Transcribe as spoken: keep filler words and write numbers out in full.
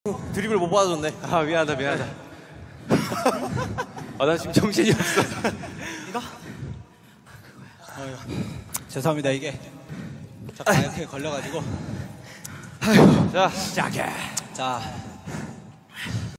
드립을 못 받아줬네. 아 미안하다 미안하다. 아 나 지금 정신이 없어. 이거? 어휴, 죄송합니다. 이게 잠깐 이렇게 걸려가지고. 아휴, 자 시작해. 자.